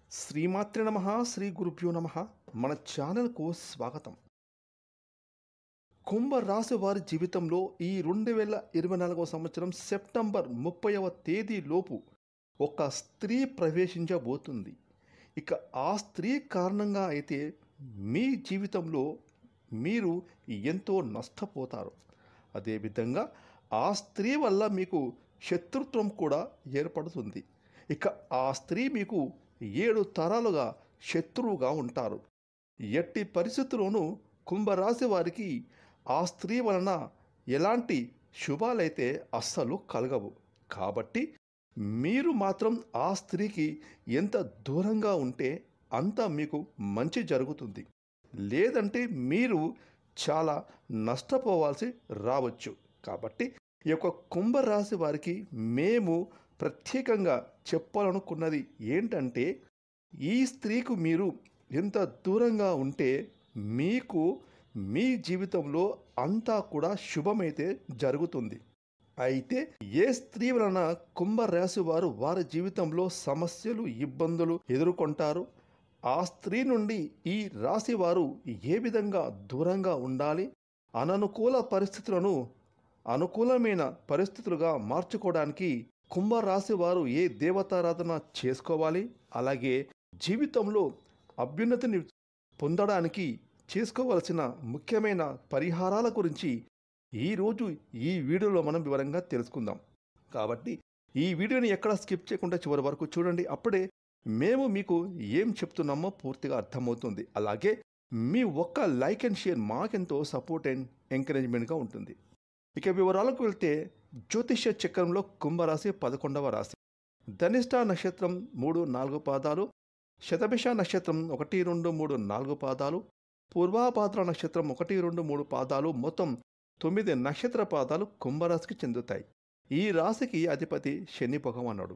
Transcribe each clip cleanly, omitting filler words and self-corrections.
శ్రీమాత్రే నమః శ్రీ గురుభ్యో నమః మన ఛానల్కు స్వాగతం. కుంభరాశి వారి జీవితంలో ఈ 2024 సంవత్సరం సెప్టెంబర్ 30వ తేదీలోపు ఒక స్త్రీ ప్రవేశించబోతుంది. ఇక ఆ స్త్రీ కారణంగా అయితే మీ జీవితంలో మీరు ఎంతో నష్టపోతారు. అదేవిధంగా ఆ స్త్రీ వల్ల మీకు శత్రుత్వం కూడా ఏర్పడుతుంది. ఇక ఆ స్త్రీ మీకు 7 తరాలుగా శత్రువుగా ఉంటారు. ఎట్టి పరిస్థితుల్లోనూ కుంభరాశి వారికి ఆ స్త్రీ వలన ఎలాంటి శుభాలైతే అస్సలు కలగవు. కాబట్టి మీరు మాత్రం ఆ స్త్రీకి ఎంత దూరంగా ఉంటే అంత మీకు మంచి జరుగుతుంది. లేదంటే మీరు చాలా నష్టపోవాల్సి రావచ్చు. కాబట్టి ఈ యొక్క కుంభరాశి వారికి మేము ప్రత్యేకంగా చెప్పాలనుకున్నది ఏంటంటే, ఈ స్త్రీకు మీరు ఎంత దూరంగా ఉంటే మీకు మీ జీవితంలో అంతా కూడా శుభమైతే జరుగుతుంది. అయితే ఏ స్త్రీ వలన కుంభరాశి వారు వారి జీవితంలో సమస్యలు ఇబ్బందులు ఎదుర్కొంటారు, ఆ స్త్రీ నుండి ఈ రాశి వారు ఏ విధంగా దూరంగా ఉండాలి, అననుకూల పరిస్థితులను అనుకూలమైన పరిస్థితులుగా మార్చుకోవడానికి కుంభరాశి వారు ఏ దేవతారాధన చేసుకోవాలి, అలాగే జీవితంలో అభ్యున్నతిని పొందడానికి చేసుకోవలసిన ముఖ్యమైన పరిహారాల గురించి ఈరోజు ఈ వీడియోలో మనం వివరంగా తెలుసుకుందాం. కాబట్టి ఈ వీడియోని ఎక్కడ స్కిప్ చేయకుండా చివరి వరకు చూడండి. అప్పుడే మేము మీకు ఏం చెప్తున్నామో పూర్తిగా అర్థమవుతుంది. అలాగే మీ ఒక్క లైక్ అండ్ షేర్ మాకెంతో సపోర్ట్ అండ్ ఎంకరేజ్మెంట్గా ఉంటుంది. ఇక వివరాలకు వెళ్తే, జ్యోతిష్య చక్రంలో కుంభరాశి 11వ రాశి. ధనిష్ట నక్షత్రం 3-4 పాదాలు, శతభిష నక్షత్రం 1-2-3-4 పాదాలు, పూర్వాభాద్ర నక్షత్రం 1-2-3 పాదాలు, మొత్తం 9 నక్షత్ర పాదాలు కుంభరాశికి చెందుతాయి. ఈ రాశికి అధిపతి శని భగవానుడు.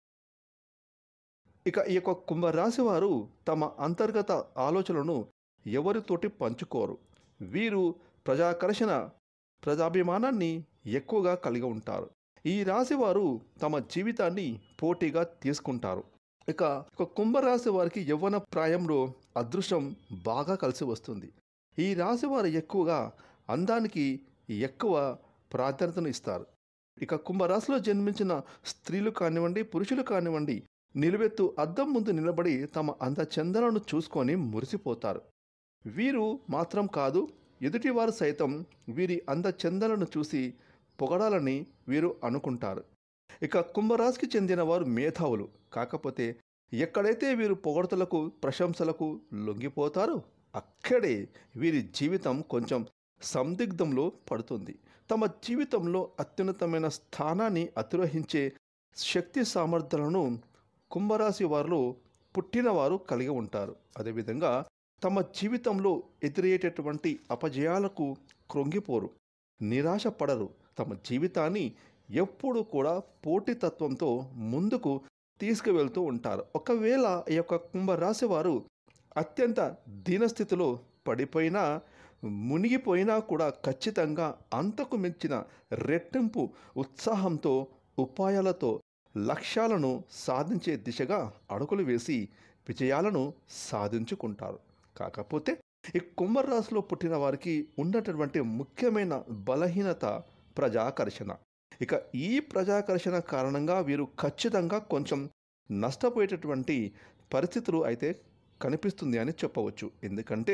ఇక ఈ యొక్క కుంభరాశి వారు తమ అంతర్గత ఆలోచనలను ఎవరితోటి పంచుకోరు. వీరు ప్రజాకర్షణ ప్రజాభిమానాన్ని ఎక్కువగా కలిగి ఉంటారు. ఈ రాశి వారు తమ జీవితాన్ని పోటీగా తీసుకుంటారు. ఇక కుంభరాశి వారికి యవ్వన ప్రాయంలో అదృష్టం బాగా కలిసి వస్తుంది. ఈ రాశి వారు ఎక్కువగా అందానికి ఎక్కువ ప్రాధాన్యతను ఇస్తారు. ఇక కుంభరాశిలో జన్మించిన స్త్రీలు కానివ్వండి, పురుషులు కానివ్వండి, నిలువెత్తు అద్దం ముందు నిలబడి తమ అందచందాలను చూసుకొని మురిసిపోతారు. వీరు మాత్రం కాదు, ఎదుటివారు సైతం వీరి అందచందాలను చూసి పొగడాలని వీరు అనుకుంటారు. ఇక కుంభరాశికి చెందిన వారు మేధావులు. కాకపోతే ఎక్కడైతే వీరు పొగడ్తలకు ప్రశంసలకు లొంగిపోతారో అక్కడే వీరి జీవితం కొంచెం సందిగ్ధంలో పడుతుంది. తమ జీవితంలో అత్యున్నతమైన స్థానాన్ని అధిరోహించే శక్తి సామర్థ్యాలను కుంభరాశి వారిలో పుట్టినవారు కలిగి ఉంటారు. అదేవిధంగా తమ జీవితంలో ఎదురయ్యేటటువంటి అపజయాలకు కృంగిపోరు, నిరాశపడరు. తమ జీవితాన్ని ఎప్పుడూ కూడా పోటీతత్వంతో ముందుకు తీసుకువెళ్తూ ఉంటారు. ఒకవేళ ఈ యొక్క కుంభరాశి వారు అత్యంత దీనస్థితిలో పడిపోయినా, మునిగిపోయినా కూడా ఖచ్చితంగా అంతకు మించిన రెట్టింపు ఉత్సాహంతో, ఉపాయాలతో లక్ష్యాలను సాధించే దిశగా అడుగులు వేసి విజయాలను సాధించుకుంటారు. కాకపోతే ఈ కుంభరాశిలో పుట్టిన వారికి ఉన్నటువంటి ముఖ్యమైన బలహీనత ప్రజాకర్షణ. ఇక ఈ ప్రజాకర్షణ కారణంగా వీరు ఖచ్చితంగా కొంచెం నష్టపోయేటటువంటి పరిస్థితులు అయితే కనిపిస్తుంది అని చెప్పవచ్చు. ఎందుకంటే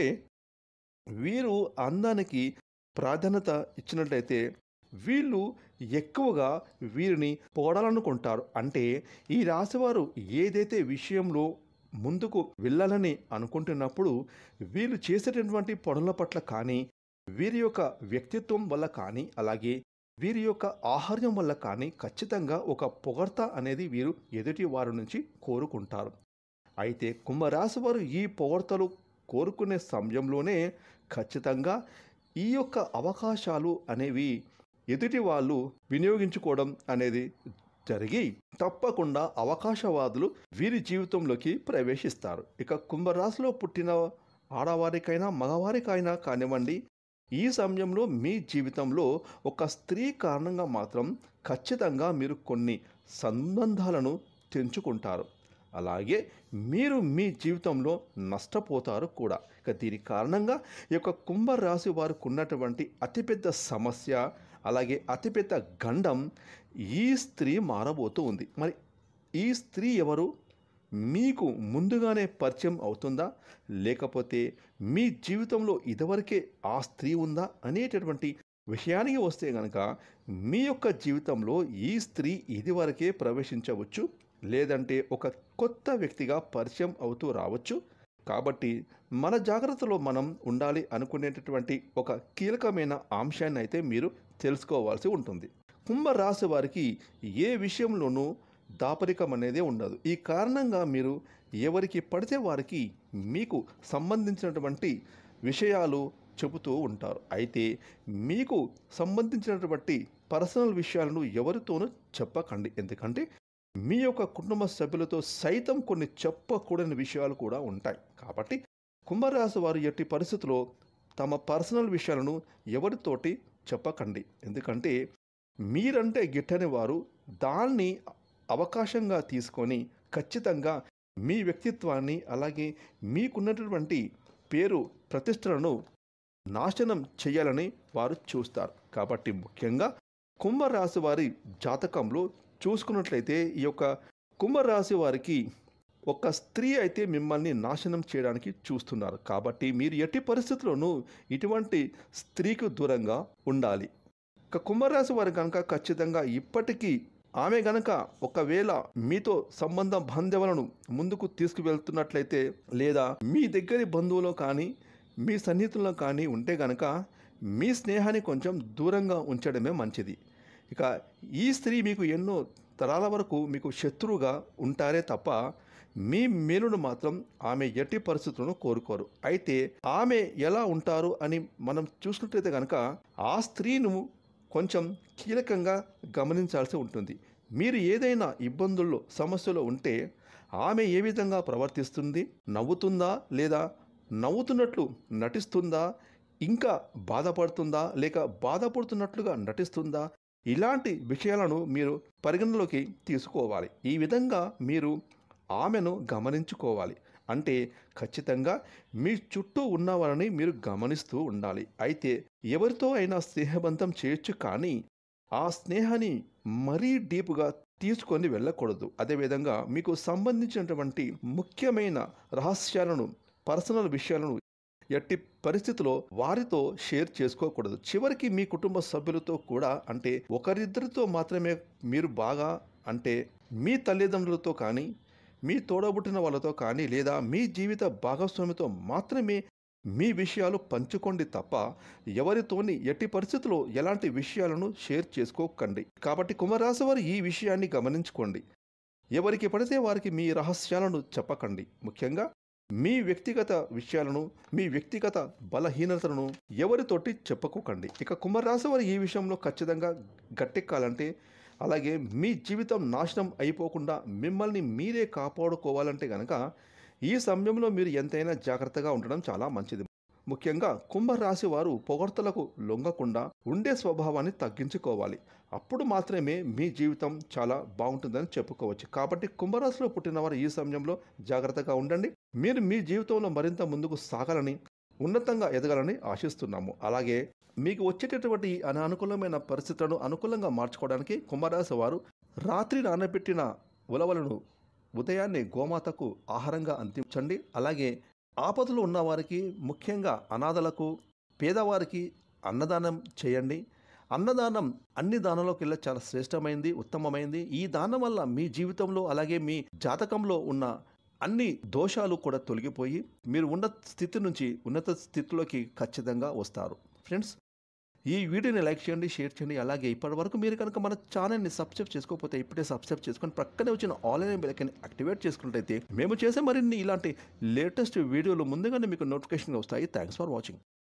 వీరు అందానికి ప్రాధాన్యత ఇచ్చినట్లయితే వీళ్ళు ఎక్కువగా వీరిని పొగడాలనుకుంటారు. అంటే ఈ రాశివారు ఏదైతే విషయంలో ముందుకు వెళ్ళాలని అనుకుంటున్నప్పుడు వీళ్ళు చేసేటటువంటి పనుల పట్ల కానీ, వీరి యొక్క వ్యక్తిత్వం వల్ల కానీ, అలాగే వీరి యొక్క ఆహార్యం వల్ల కానీ ఖచ్చితంగా ఒక పొగడ్త అనేది వీరు ఎదుటి వారి నుంచి కోరుకుంటారు. అయితే కుంభరాశి వారు ఈ పొగడ్తలు కోరుకునే సమయంలోనే ఖచ్చితంగా ఈ యొక్క అవకాశాలు అనేవి ఎదుటి వాళ్ళు వినియోగించుకోవడం అనేది జరిగి తప్పకుండా అవకాశవాదులు వీరి జీవితంలోకి ప్రవేశిస్తారు. ఇక కుంభరాశిలో పుట్టిన ఆడవారికైనా మగవారికైనా కానివ్వండి, ఈ సమయంలో మీ జీవితంలో ఒక స్త్రీ కారణంగా మాత్రం ఖచ్చితంగా మీరు కొన్ని సంబంధాలను తెంచుకుంటారు. అలాగే మీరు మీ జీవితంలో నష్టపోతారు కూడా. ఇక దీని కారణంగా ఈ యొక్క కుంభరాశి వారికి ఉన్నటువంటి అతిపెద్ద సమస్య, అలాగే అతిపెద్ద గండం ఈ స్త్రీ మారబోతూ ఉంది. మరి ఈ స్త్రీ ఎవరు? మీకు ముందుగానే పరిచయం అవుతుందా, లేకపోతే మీ జీవితంలో ఇదివరకే ఆ స్త్రీ ఉందా అనేటటువంటి విషయానికి వస్తే గనక మీ యొక్క జీవితంలో ఈ స్త్రీ ఇదివరకే ప్రవేశించవచ్చు, లేదంటే ఒక కొత్త వ్యక్తిగా పరిచయం అవుతూ రావచ్చు. కాబట్టి మన జాగ్రత్తలో మనం ఉండాలి అనుకునేటటువంటి ఒక కీలకమైన అంశాన్ని అయితే మీరు తెలుసుకోవాల్సి ఉంటుంది. కుంభరాశి వారికి ఏ విషయంలోనూ దాపరికం అనేది ఉండదు. ఈ కారణంగా మీరు ఎవరికి పడితే వారికి మీకు సంబంధించినటువంటి విషయాలు చెబుతూ ఉంటారు. అయితే మీకు సంబంధించినటువంటి పర్సనల్ విషయాలను ఎవరితోనూ చెప్పకండి. ఎందుకంటే మీ యొక్క కుటుంబ సభ్యులతో సైతం కొన్ని చెప్పకూడని విషయాలు కూడా ఉంటాయి. కాబట్టి కుంభరాశి వారు ఎట్టి పరిస్థితుల్లో తమ పర్సనల్ విషయాలను ఎవరితోటి చెప్పకండి. ఎందుకంటే మీరంటే గిట్టని వారు దాన్ని అవకాశంగా తీసుకొని ఖచ్చితంగా మీ వ్యక్తిత్వాన్ని, అలాగే మీకున్నటువంటి పేరు ప్రతిష్టలను నాశనం చేయాలని వారు చూస్తారు. కాబట్టి ముఖ్యంగా కుంభరాశి వారి జాతకంలో చూసుకున్నట్లయితే ఈ యొక్క కుంభరాశి వారికి ఒక స్త్రీ అయితే మిమ్మల్ని నాశనం చేయడానికి చూస్తున్నారు. కాబట్టి మీరు ఎట్టి పరిస్థితుల్లోనూ ఇటువంటి స్త్రీకి దూరంగా ఉండాలి. ఇక కుంభరాశి వారు కనుక ఖచ్చితంగా ఇప్పటికీ ఆమె గనక ఒకవేళ మీతో సంబంధ బాంధవ్యాలను ముందుకు తీసుకువెళ్తున్నట్లయితే, లేదా మీ దగ్గరి బంధువులో కానీ మీ సన్నిహితుల్లో కానీ ఉంటే గనక మీ స్నేహాన్ని కొంచెం దూరంగా ఉంచడమే మంచిది. ఇక ఈ స్త్రీ మీకు ఎన్నో తరాల వరకు మీకు శత్రువుగా ఉంటారే తప్ప మీ మేలును మాత్రం ఆమె ఎట్టి పరిస్థితులను కోరుకోరు. అయితే ఆమె ఎలా ఉంటారు అని మనం చూసినట్లయితే కనుక ఆ స్త్రీను కొంచెం కీలకంగా గమనించాల్సి ఉంటుంది. మీరు ఏదైనా ఇబ్బందుల్లో సమస్యలో ఉంటే ఆమె ఏ విధంగా ప్రవర్తిస్తుంది, నవ్వుతుందా లేదా నవ్వుతున్నట్లు నటిస్తుందా, ఇంకా బాధపడుతుందా లేక బాధపడుతున్నట్లుగా నటిస్తుందా, ఇలాంటి విషయాలను మీరు పరిగణలోకి తీసుకోవాలి. ఈ విధంగా మీరు ఆమెను గమనించుకోవాలి. అంటే ఖచ్చితంగా మీ చుట్టూ ఉన్నవారిని మీరు గమనిస్తూ ఉండాలి. అయితే ఎవరితో అయినా స్నేహబంధం చేయొచ్చు, కానీ ఆ స్నేహాన్ని మరీ డీప్గా తీసుకొని వెళ్ళకూడదు. అదేవిధంగా మీకు సంబంధించినటువంటి ముఖ్యమైన రహస్యాలను, పర్సనల్ విషయాలను ఎట్టి పరిస్థితిలో వారితో షేర్ చేసుకోకూడదు. చివరికి మీ కుటుంబ సభ్యులతో కూడా, అంటే ఒకరిద్దరితో మాత్రమే మీరు బాగా, అంటే మీ తల్లిదండ్రులతో కానీ, మీ తోడబుట్టిన వాళ్ళతో కానీ, లేదా మీ జీవిత భాగస్వామితో మాత్రమే మీ విషయాలు పంచుకోండి తప్ప ఎవరితోని ఎట్టి పరిస్థితుల్లో ఎలాంటి విషయాలను షేర్ చేసుకోకండి. కాబట్టి కుంభరాశి వారు ఈ విషయాన్ని గమనించుకోండి. ఎవరికి పడితే వారికి మీ రహస్యాలను చెప్పకండి. ముఖ్యంగా మీ వ్యక్తిగత విషయాలను, మీ వ్యక్తిగత బలహీనతలను ఎవరితోటి చెప్పుకోకండి. ఇక కుంభరాశి వారు ఈ విషయంలో ఖచ్చితంగా గట్టెక్కాలంటే, అలాగే మీ జీవితం నాశనం అయిపోకుండా మిమ్మల్ని మీరే కాపాడుకోవాలంటే కనుక ఈ సమయంలో మీరు ఎంతైనా జాగ్రత్తగా ఉండడం చాలా మంచిది. ముఖ్యంగా కుంభరాశి వారు పొగడ్తలకు లొంగకుండా ఉండే స్వభావాన్ని తగ్గించుకోవాలి. అప్పుడు మాత్రమే మీ జీవితం చాలా బాగుంటుందని చెప్పుకోవచ్చు. కాబట్టి కుంభరాశిలో పుట్టిన వారు ఈ సమయంలో జాగ్రత్తగా ఉండండి. మీరు మీ జీవితంలో మరింత ముందుకు సాగాలని, ఉన్నతంగా ఎదగాలని ఆశిస్తున్నాము. అలాగే మీకు వచ్చేటటువంటి అనానుకూలమైన పరిస్థితులను అనుకూలంగా మార్చుకోవడానికి కుంభరాశి వారు రాత్రి నానబెట్టిన ఉలవలను ఉదయాన్నే గోమాతకు ఆహారంగా అందించండి. అలాగే ఆపదలు ఉన్నవారికి, ముఖ్యంగా అనాథలకు, పేదవారికి అన్నదానం చేయండి. అన్నదానం అన్ని దానాలకెల్లా చాలా శ్రేష్టమైంది, ఉత్తమమైంది. ఈ దానం వల్ల మీ జీవితంలో, అలాగే మీ జాతకంలో ఉన్న అన్ని దోషాలు కూడా తొలగిపోయి మీరు ఉన్న స్థితి నుంచి ఉన్నత స్థితిలోకి ఖచ్చితంగా వస్తారు. ఫ్రెండ్స్, ఈ వీడియోని లైక్ చేయండి, షేర్ చేయండి. అలాగే ఇప్పటి వరకు మీరు కనుక మన ఛానల్ని సబ్స్క్రైబ్ చేసుకోకపోతే ఇప్పుడే సబ్స్క్రైబ్ చేసుకొని పక్కనే వచ్చిన ఆన్లైన్ బెల్ ఐకాన్ని యాక్టివేట్ చేసుకున్నట్లయితే మేము చేసే మరిన్ని ఇలాంటి లేటెస్ట్ వీడియోలు ముందుగానే మీకు నోటిఫికేషన్ వస్తాయి. Thanks for watching.